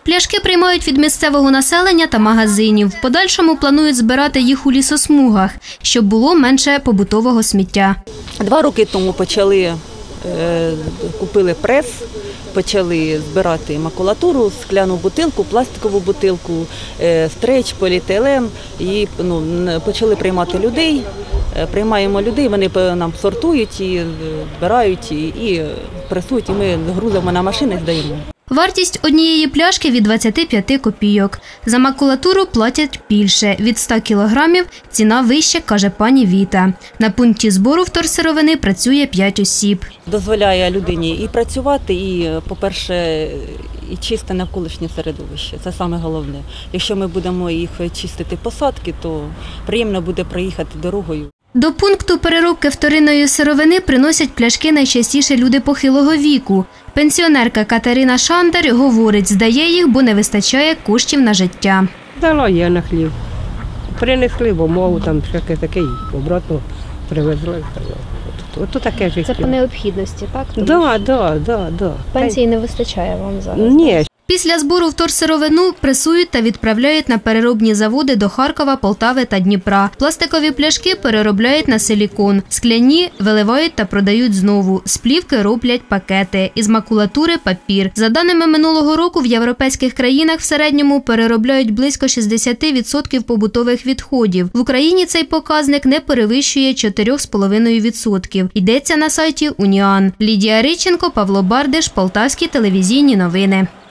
Пляшки приймають від місцевого населення та магазинів. В подальшому планують збирати їх у лісосмугах, щоб було менше побутового сміття. 2 роки тому купили прес, почали збирати макулатуру, скляну бутилку, пластикову бутилку, стреч, поліетилен і почали приймати людей. Приймаємо людей, вони нам сортують, і збирають, і пресують, і ми грузимо на машини, здаємо. Вартість однієї пляшки від 25 копійок. За макулатуру платять більше. Від 100 кілограмів ціна вища, каже пані Віта. На пункті збору вторсировини працює 5 осіб. Дозволяє людині і працювати, і, по-перше, і чисте навколишнє середовище. Це саме головне. Якщо ми будемо їх чистити посадки, то приємно буде проїхати дорогою. До пункту переробки вторинної сировини приносять пляшки найчастіше люди похилого віку. Пенсіонерка Катерина Шандар говорить, здає їх, бо не вистачає коштів на життя. Дала я на хліб. Принесли в умову, там всяке таке, обратно привезли. Ото таке життя. Це по необхідності, так? Так. Пенсії не вистачає вам зараз? Ні. Після збору вторсировину пресують та відправляють на переробні заводи до Харкова, Полтави та Дніпра. Пластикові пляшки переробляють на силікон. Скляні виливають та продають знову. З плівки роблять пакети. Із макулатури – папір. За даними минулого року, в європейських країнах в середньому переробляють близько 60% побутових відходів. В Україні цей показник не перевищує 4,5%. Йдеться на сайті Уніан. Лідія Риченко, Павло Бардиш, Полтавські телевізійні новини.